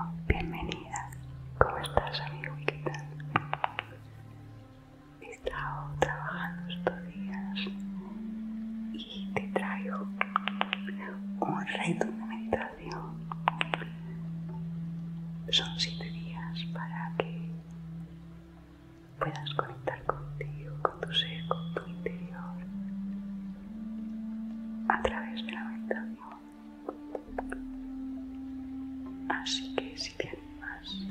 bienvenida. ¿Cómo estás, amigo? ¿Qué tal? He estado trabajando estos días y te traigo un reto de meditación. Son 7 días para que puedas conectar contigo, con tu ser, con tu interior, a través de la meditación. Así que si te animas,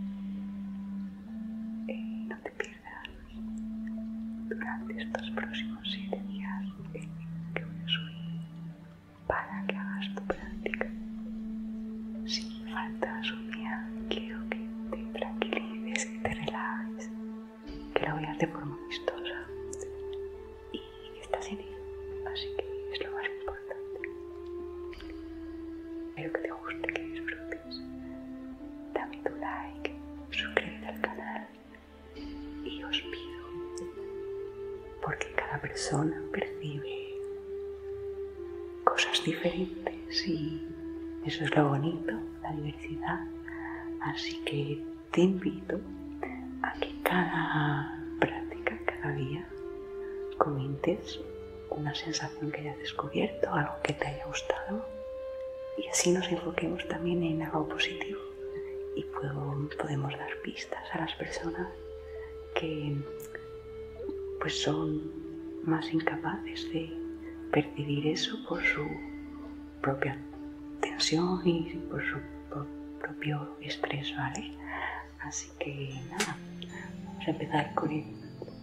no te pierdas durante estos próximos 7 días el vídeo que voy a subir para que hagas tu práctica. Si faltas un día, quiero que te tranquilices, que te relajes, que lo veas de forma amistosa y que estás en ello. Así que es lo más importante. Espero que te guste, que disfrutes. Dame tu like, suscríbete al canal y os pido, porque cada persona percibe cosas diferentes y eso es lo bonito, la diversidad. Así que te invito a que cada práctica, cada día, comentes una sensación que hayas descubierto, algo que te haya gustado, y así nos enfoquemos también en algo positivo y podemos dar pistas a las personas que pues son más incapaces de percibir eso por su propia tensión y por su propio estrés, ¿vale? Así que nada, vamos a empezar con el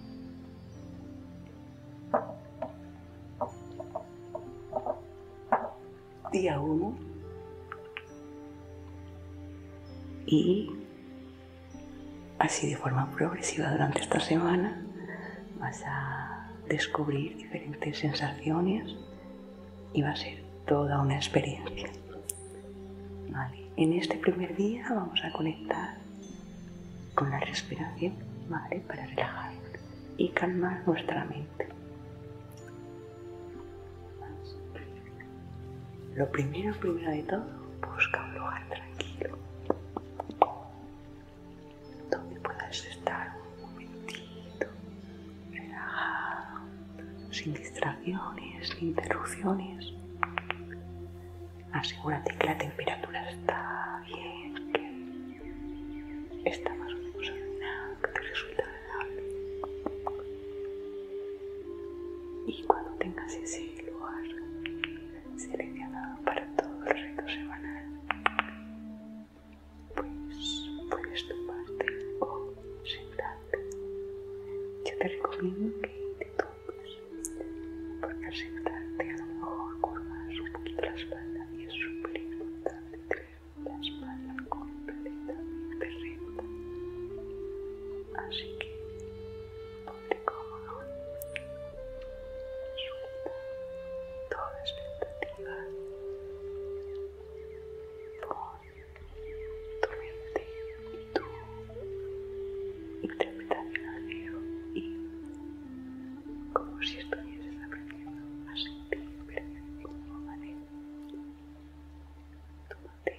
día 1 y así de forma progresiva durante esta semana vas a descubrir diferentes sensaciones y va a ser toda una experiencia. Vale. En este primer día vamos a conectar con la respiración, ¿vale? Para relajar y calmar nuestra mente. Lo primero de todo, busca un lugar tranquilo donde puedas estar un momentito relajado, sin distracciones ni interrupciones. Asegúrate que la temperatura está bien, que está más o menos ordenada, que te resulta agradable. Y cuando tengas ese lugar seleccionado para todo el reto semanal, pues puedes tumbarte o sentarte. Yo te recomiendo que te tumbes, porque al sentarte a lo mejor curvas un poquito la espalda y es súper importante tener la espalda completamente recta. Así que ponte cómodo, suelta toda expectativa, pon tu mente y tu interpretación al cero y como si estuvieses aprendiendo a sentir perfecto, ¿vale? Tómate,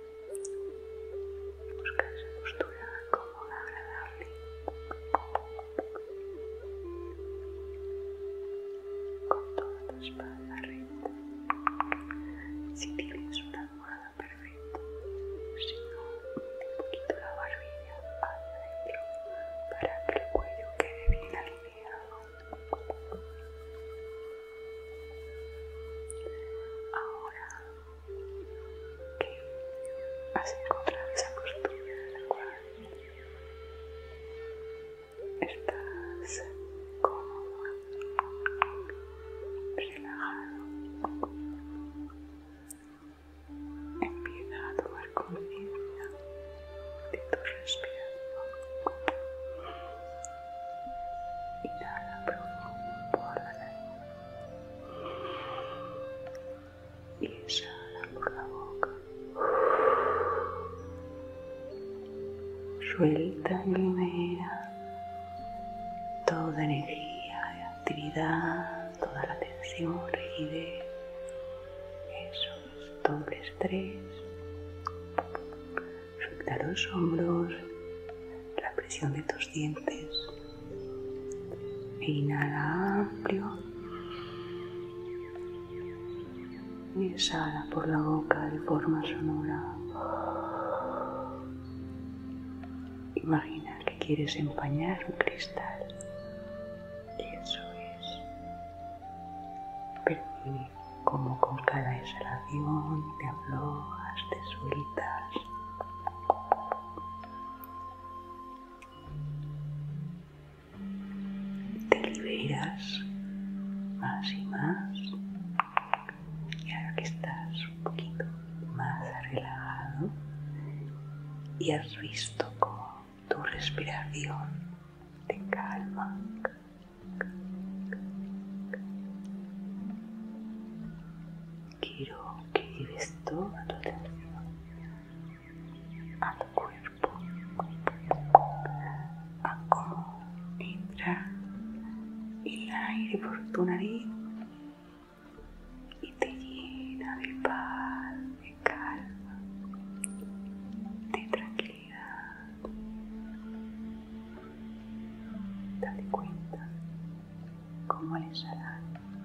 busca esa postura cómoda, agradable. Con toda tu espalda recta. Si tienes una almohada, perfecto. Si no, mete un poquito la barbilla hacia adentro para que el cuello quede bien alineado. Ahora que has encontrado esa postura en la cual estás cómodo, relajado, empieza a tomar conciencia de tu respiración. Inhala profundo por la nariz y exhala por la boca. Suelta y libera toda energía de actividad, toda la tensión, rigidez, eso es todo el estrés. Suelta los hombros, la presión de tus dientes. Inhala amplio. Y exhala por la boca de forma sonora. Imagina que quieres empañar un cristal. Eso es. Percibe cómo con cada exhalación te aflojas, te sueltas. Te liberas más y más. Y ahora que estás un poquito más relajado y has visto cómo tu respiración te calma, quiero que lleves toda tu atención a tu cuerpo, a cómo entra el aire por tu nariz y te llena de paz, de calma, de tranquilidad. Date cuenta cómo al exhalar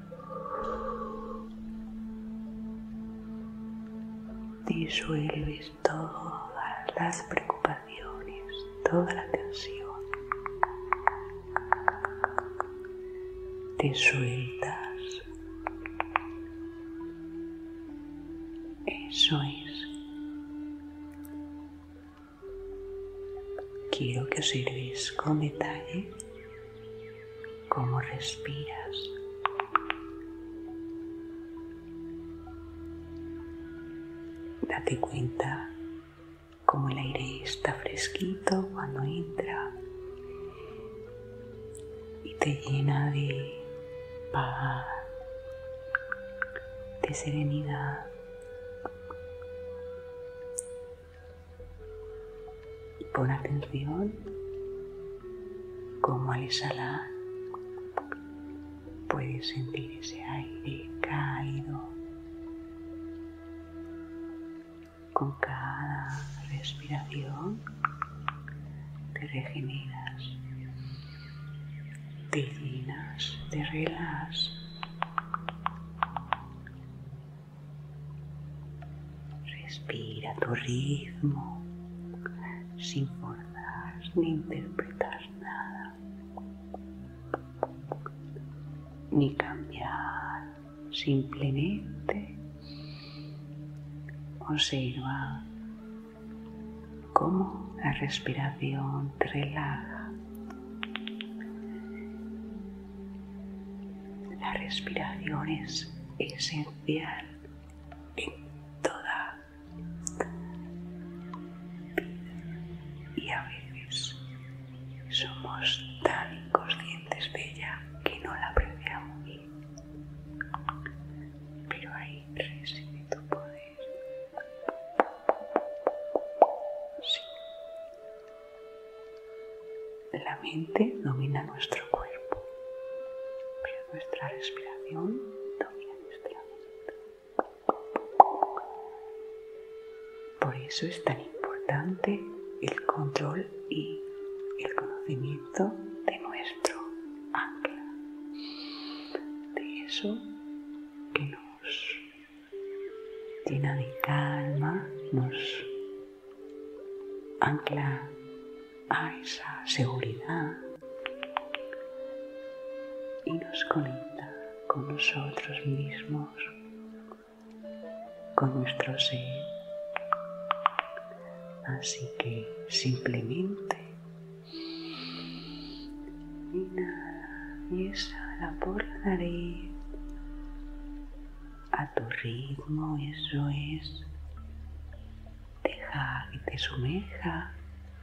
disuelves todas las preocupaciones, toda la tensión. Te sueltas. Eso es. Quiero que observes con detalle cómo respiras. Date cuenta cómo el aire está fresquito cuando entra y te llena de paz, de serenidad. Y pon atención cómo al exhalar puedes sentir ese aire cálido. Con cada respiración te regeneras, te llenas de relax. Respira a tu ritmo, sin forzar ni interpretar nada, ni cambiar, simplemente observa cómo la respiración te relaja. La respiración es esencial en toda vida y a veces somos tan inconscientes de ella que no la apreciamos. Pero ahí reside tu poder. La mente domina nuestro cuerpo, pero nuestra respiración domina nuestra mente. Por eso es tan importante el control y el conocimiento de nuestro ancla, de eso que nos llena de calma, nos ancla a esa seguridad y nos conecta con nosotros mismos, con nuestro ser. Así que simplemente inhala y exhala por la nariz a tu ritmo. Eso es. Deja que te sumerja.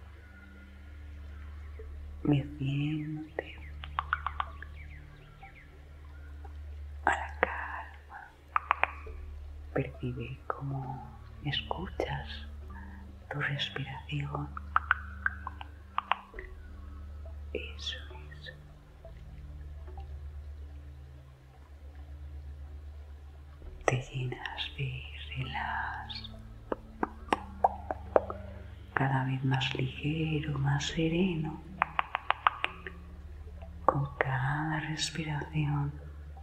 Meciente a la calma. Percibe cómo escuchas tu respiración. Eso es. Te llenas de relax, cada vez más ligero, más sereno, con cada respiración.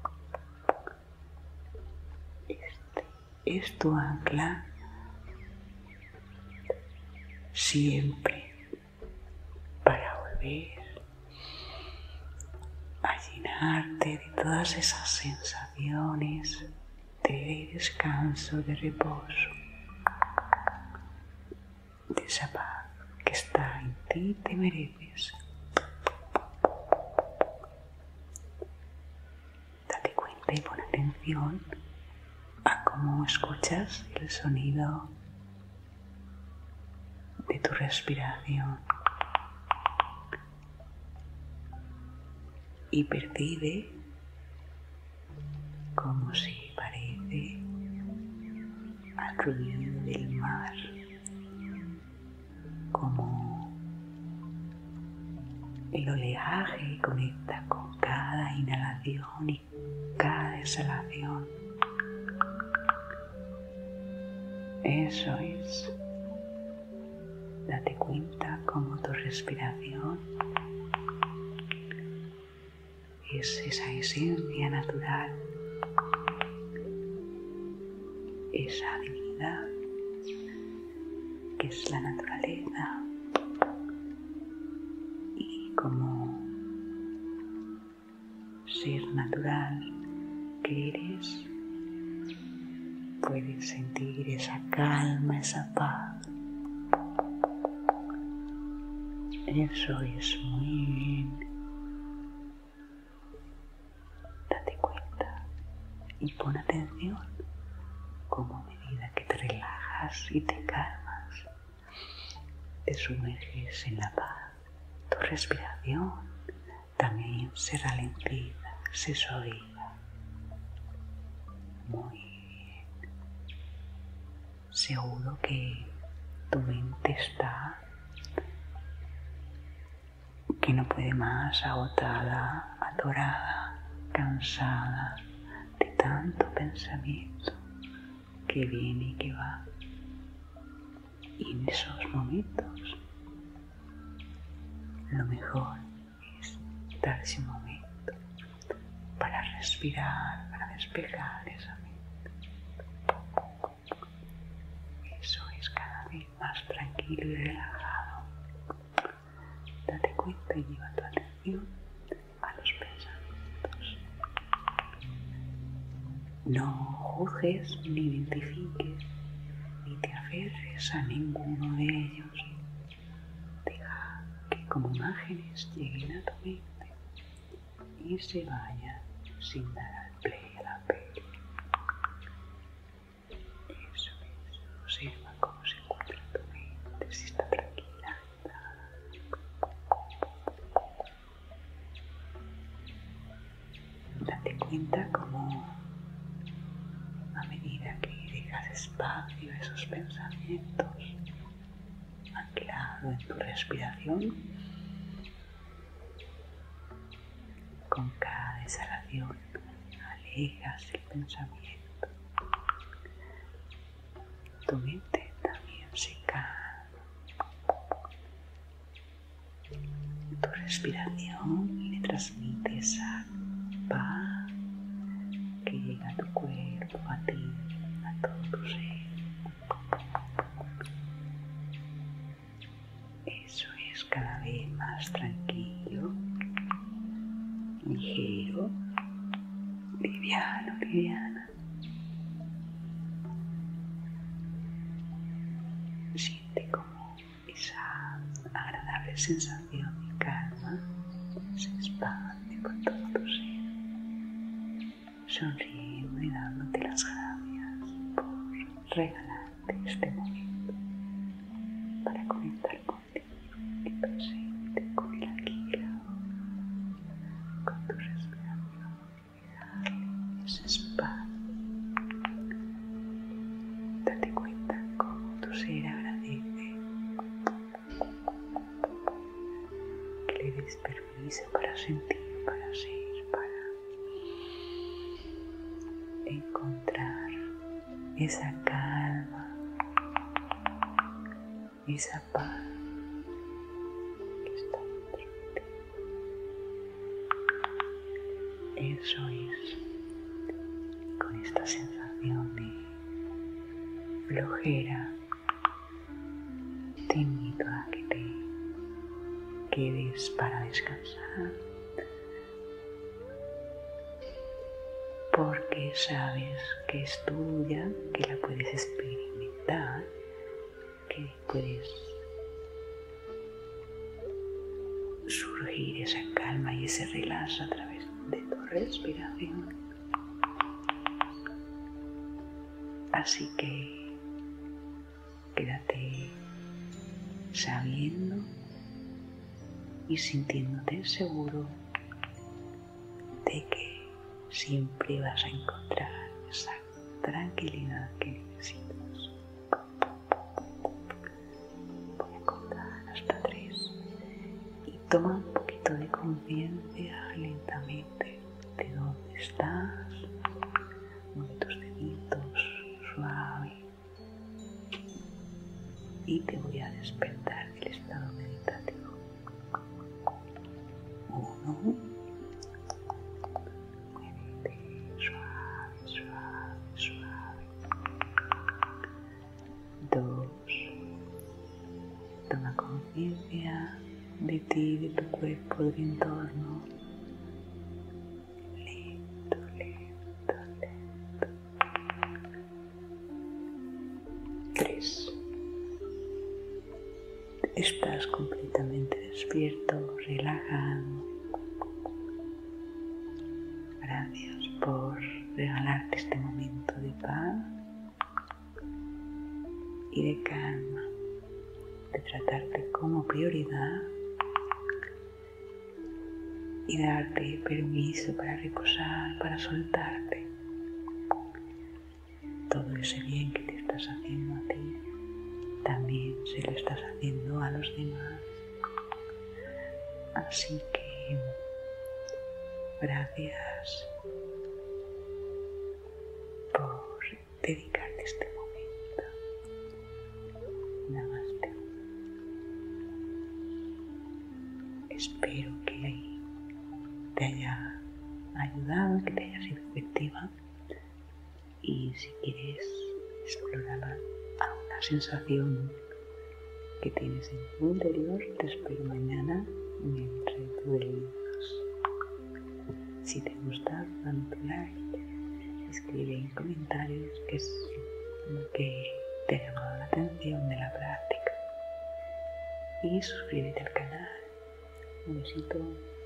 Este es tu ancla siempre para volver a llenarte de todas esas sensaciones de descanso, de reposo, de esa paz que está en ti, te mereces. Date cuenta y pon atención a cómo escuchas el sonido de tu respiración y percibe como si parece al ruido del mar, como el oleaje conecta con cada inhalación y cada exhalación. Eso es. Date cuenta cómo tu respiración es esa esencia natural, esa divinidad que es la naturaleza, y como ser natural que eres, puedes sentir esa calma, esa paz. Eso es, muy bien. Date cuenta y pon atención como a medida que te relajas y te calmas, te sumerges en la paz. Tu respiración también se ralentiza, se suaviza. Muy bien. Seguro que tu mente está que no puede más, agotada, atorada, cansada de tanto pensamiento que viene y que va. Y en esos momentos lo mejor es darse un momento para respirar, para despejar esa mente. Eso es, cada vez más tranquilo y relajado. Date cuenta y lleva tu atención a los pensamientos. No juzgues ni identifiques ni te aferres a ninguno de ellos. Deja que como imágenes lleguen a tu mente y se vayan sin dar al play a la peli. Eso es, observa cómo se encuentra tu mente, si está tranquila. Date cuenta cómo a medida que dejas espacio a esos pensamientos, anclado en tu respiración, con cada exhalación alejas el pensamiento. Tu mente también se calma. Tu respiración le transmite esa paz que llega a tu cuerpo, a ti, a todo tu ser. Eso es, cada vez más tranquilo, ligero, liviano, liviana. Siente como esa agradable sensación de calma se expande por todo tu ser, sonriendo y dándote las gracias por regalarte este momento para conectar contigo y presente, con el aquí y el ahora, con tu respiración y darle ese espacio. Date cuenta cómo tu ser agradece que le des permiso para sentir, para ser, para encontrar esa calma, esa paz que está dentro de ti. Eso es. Con esta sensación de flojera, te invito a que te quedes para descansar, porque sabes que es tuya, que la puedes experimentar, que puedes surgir esa calma y ese relax a través de tu respiración. Así que quédate sabiendo y sintiéndote seguro de que siempre vas a encontrar esa tranquilidad que necesitas. Voy a contar hasta 3 y toma un poquito de conciencia lentamente de dónde estás. Mueve tus deditos suave y te voy a despertar del estado meditativo. 1, muévete suave, suave, suave. 2, toma conciencia de ti, de tu cuerpo, de tu entorno. Lento, lento, lento. 3, estás completamente despierto, relajado. Gracias por regalarte este momento de paz y de calma, de tratarte como prioridad y darte permiso para reposar, para soltarte todo ese bien que te estás haciendo a ti. También se lo estás haciendo a los demás. Así que gracias por dedicarte este momento. Namaste. Espero que te haya ayudado, que te haya sido efectiva, y si quieres explorar alguna sensación que tienes en tu interior, te espero mañana en el reto de libros. Si te gusta, dame tu like, escribe en comentarios qué es lo que te ha llamado la atención de la práctica y suscríbete al canal. Un besito.